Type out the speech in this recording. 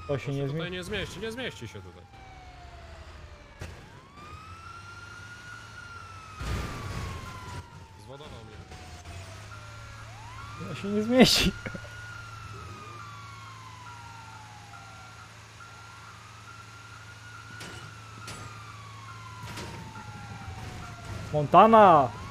To się nie Tutaj zmieni. nie zmieści się tutaj. Zwodował mnie. To się nie zmieści. Montana!